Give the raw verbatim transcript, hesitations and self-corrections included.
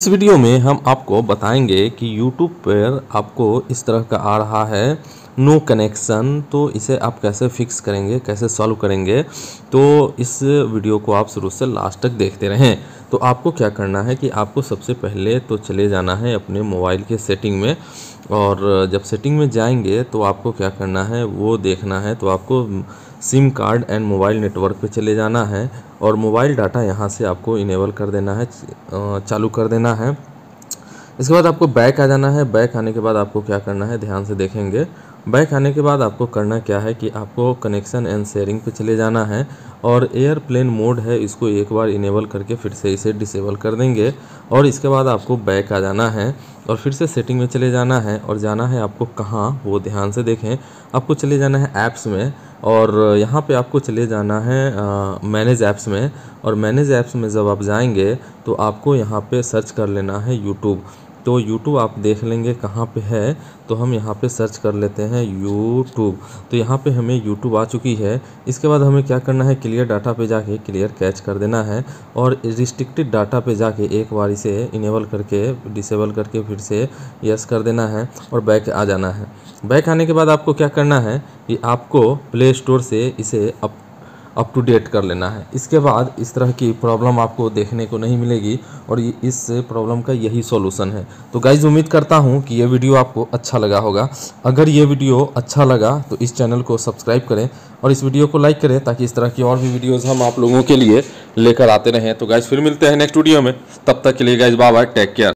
इस वीडियो में हम आपको बताएंगे कि YouTube पर आपको इस तरह का आ रहा है नो कनेक्शन। तो इसे आप कैसे फिक्स करेंगे, कैसे सॉल्व करेंगे, तो इस वीडियो को आप शुरू से लास्ट तक देखते रहें। तो आपको क्या करना है कि आपको सबसे पहले तो चले जाना है अपने मोबाइल के सेटिंग में, और जब सेटिंग में जाएंगे तो आपको क्या करना है वो देखना है। तो आपको SIM card and mobile network पे चले जाना है और मोबाइल डाटा यहाँ से आपको इनेबल कर देना है, चालू कर देना है। इसके बाद आपको बैक आ जाना है। बैक आने के बाद आपको क्या करना है, ध्यान से देखेंगे। बैक आने के बाद आपको करना क्या है कि आपको कनेक्शन एंड शेयरिंग पे चले जाना है और एयरप्लेन मोड है, इसको एक बार इनेबल करके फिर से इसे डिसेबल कर देंगे। और इसके बाद आपको बैक आ जाना है और फिर से सेटिंग में चले जाना है और जाना है आपको कहाँ, वो ध्यान से देखें। आपको चले जाना है ऐप्स में और यहाँ पे आपको चले जाना है मैनेज ऐप्स में। और मैनेज ऐप्स में जब आप जाएंगे तो आपको यहाँ पे सर्च कर लेना है यूट्यूब। तो यूट्यूब आप देख लेंगे कहाँ पे है, तो हम यहाँ पे सर्च कर लेते हैं यूट्यूब। तो यहाँ पे हमें यूट्यूब आ चुकी है। इसके बाद हमें क्या करना है, क्लियर डाटा पे जाके क्लियर कैच कर देना है और रिस्ट्रिक्टेड डाटा पे जाके एक बार इसे इनेबल करके डिसेबल करके फिर से यस कर देना है और बैक आ जाना है। बैक आने के बाद आपको क्या करना है कि आपको प्ले स्टोर से इसे अप अप टू डेट कर लेना है। इसके बाद इस तरह की प्रॉब्लम आपको देखने को नहीं मिलेगी और ये इस प्रॉब्लम का यही सॉल्यूशन है। तो गाइज उम्मीद करता हूँ कि ये वीडियो आपको अच्छा लगा होगा। अगर ये वीडियो अच्छा लगा तो इस चैनल को सब्सक्राइब करें और इस वीडियो को लाइक करें ताकि इस तरह की और भी वीडियोज़ हम आप लोगों के लिए लेकर आते रहें। तो गाइज फिर मिलते हैं नेक्स्ट वीडियो में, तब तक के लिए guys bye bye, take care.